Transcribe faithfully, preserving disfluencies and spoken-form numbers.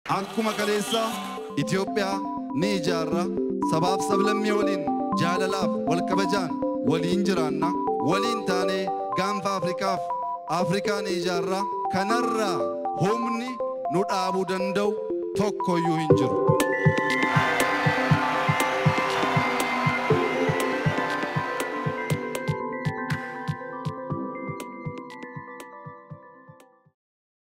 Akkuma kaleessa Itoophiyaa ni ijaarra sabaaf sablammii waliin jaalalaaf wal kabajaan waliin jiraanna waliin taanee gaanfa Afrikaaf Afrikaa ni ijaarra kanarraa humni nu dhaabuu danda'u tokkoyyuu hin jiru.